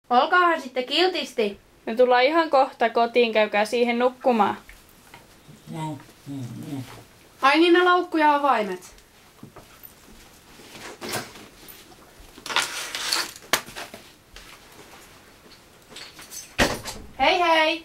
Olkaahan sitten kiltisti. Me tullaan ihan kohta kotiin, käykää siihen nukkumaan. Ai niin, ne laukku ja avaimet. Hei hei!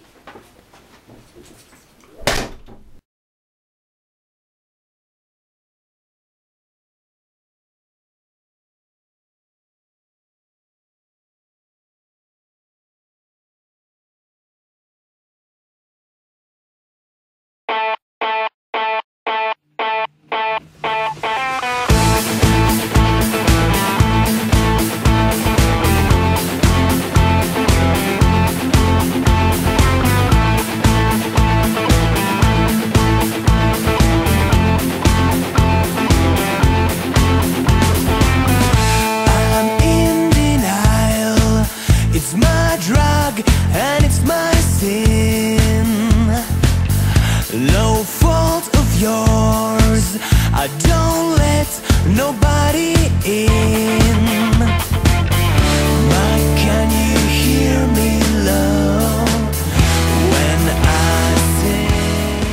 No fault of yours, I don't let nobody in. But can you hear me, love, when I sing?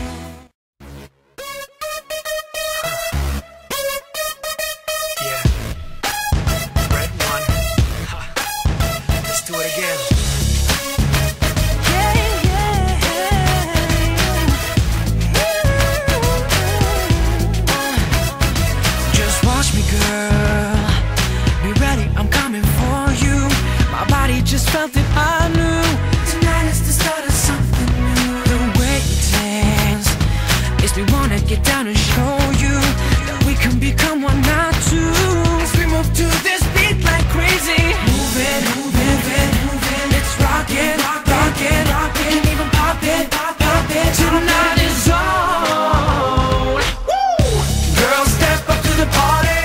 Yeah, red one. Let's do it again. Just felt that I knew tonight is the start of something new. The way you dance makes me wanna get down and show you that we can become one, not two. As we move to this beat like crazy, moving, moving, moving. Let's rock it, rock it, rock it, and even pop it, pop it. Tonight is on. Woo! Girls, step up to the party.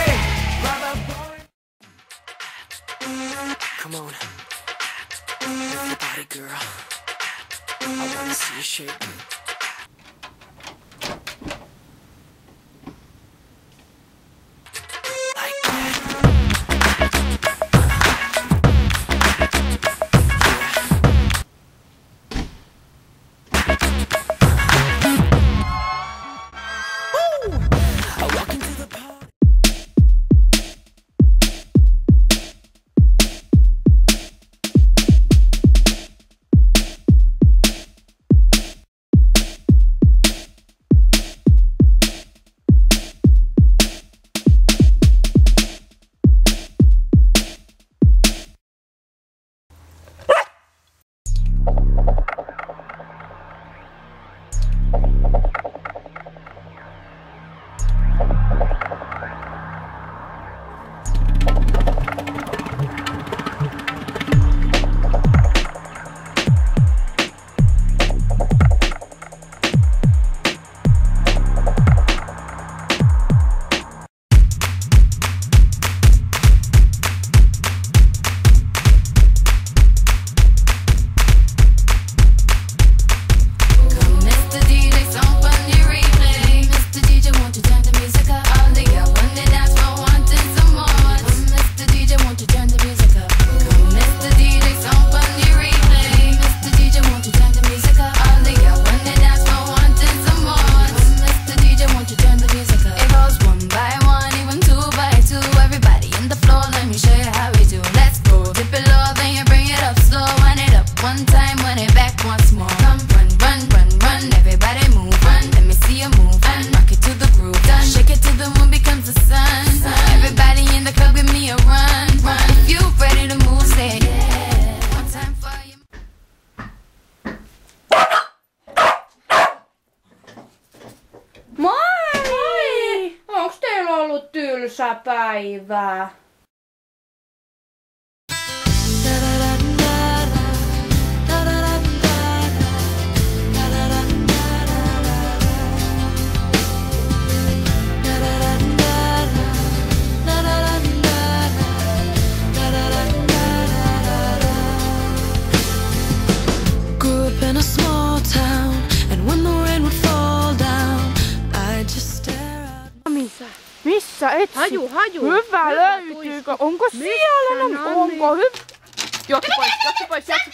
Come on. Move your body, girl. I wanna see you shake. Päivää. Grew up in a small town, and when the rain would fall down, I just stare out. Missä etsit? Haju. Hyvä, löytyykö? Onko siellä? Onko hyvä? Juokse pois, juokse pois, juokse.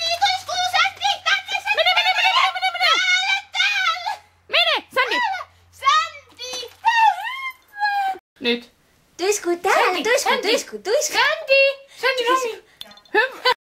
Mene, Sandy! Nyt. Tuisku täällä, tuisku. Sandy, Sandy, Sandy. Hyvä.